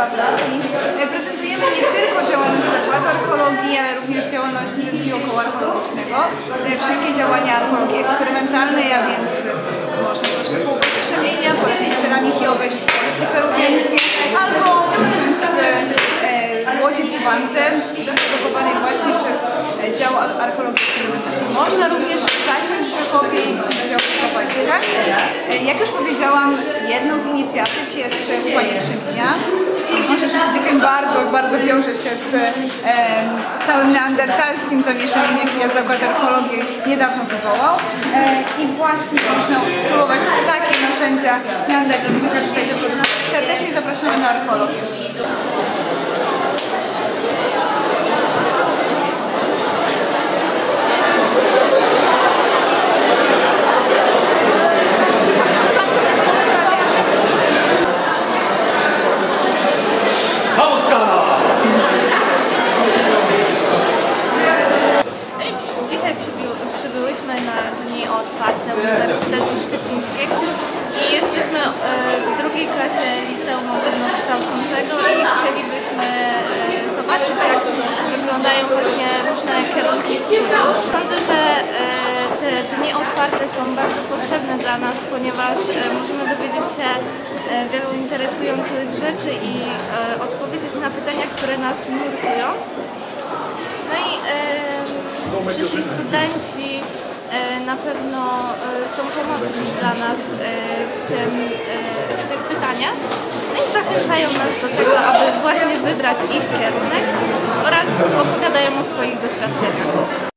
Atrakcji. Prezentujemy nie tylko działalność Zakładu Archeologii, ale również działalność Świeckiego Koła Archeologicznego. Wszystkie działania archeologii eksperymentalnej, a więc można troszkę położyć krzemienia, polepić ceramiki, obejrzeć kości peruwiańskie, albo łodzi pływance wyprodukowanej właśnie przez dział archeologii eksperymentalnej. Można również zasiąść w Krakowie i przy wydziału w Kowalskach. Jak już powiedziałam, jedną z inicjatyw jest łupanie krzemienia. Może rzeczywiście bardzo wiąże się z całym neandertalskim zamieszaniem, jakie Zakład Archeologii niedawno wywołał. I właśnie można spróbować takie narzędzia neandertalskiego tutaj do produkcji. Serdecznie zapraszamy na archeologię. Dzisiaj przybyłyśmy na dni otwarte Uniwersytetu Szczecińskiego i jesteśmy w drugiej klasie Liceum Ogólnokształcącego i chcielibyśmy zobaczyć, jak wyglądają właśnie różne kierunki studiów. Sądzę, że te dni otwarte są bardzo potrzebne dla nas, ponieważ możemy dowiedzieć się wielu interesujących rzeczy i odpowiedzieć na pytania, które nas nurtują. No i przyszli studenci na pewno są pomocni dla nas w tych pytaniach, no i zachęcają nas do tego, aby właśnie wybrać ich kierunek oraz opowiadają o swoich doświadczeniach.